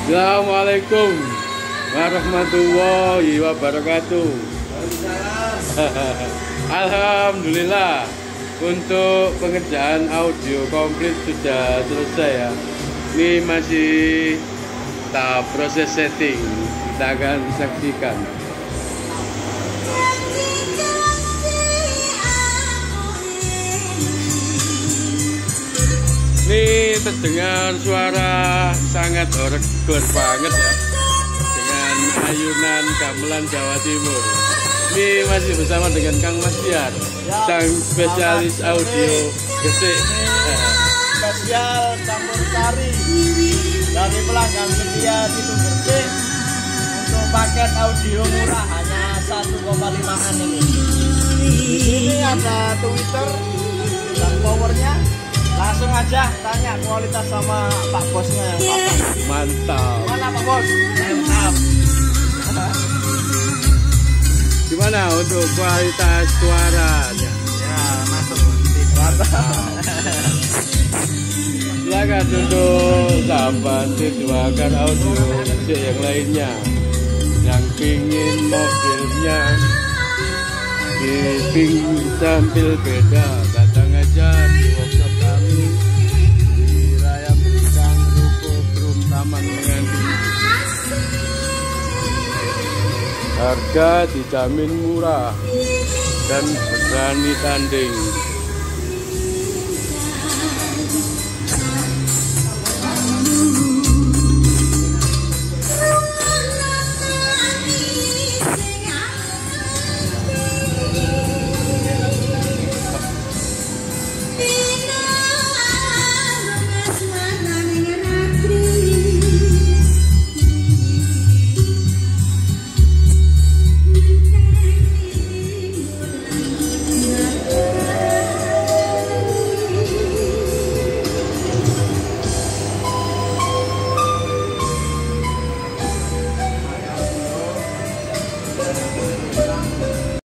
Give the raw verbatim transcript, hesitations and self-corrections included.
Assalamualaikum warahmatullahi wabarakatuh. Alhamdulillah, untuk pengerjaan audio komplit sudah selesai ya. Ini masih tahap proses setting, kita akan saksikan. Ini terdengar suara sangat orgel banget ya, dengan ayunan gamelan Jawa Timur. Ini masih bersama dengan Kang Mas Tiar, sang spesialis audio gesek. Spesial campur sari dari pelanggan setia Situ Gresik untuk paket audio murah hanya satu koma lima-an ini. Di sini ada Twitter dan powernya. Langsung aja tanya kualitas sama Pak Bosnya. Pak. Mantap. Mana Pak Bos? Mantap. Gimana untuk kualitas suaranya? Ya, masuk. Mantap. Silakan untuk sahabat situakan audio yang lainnya yang pingin mobilnya diping tampil beda, datang aja di workshop kami di Raya Bintang, Ruko Brum Taman Menganti. Harga dijamin murah dan berani tanding.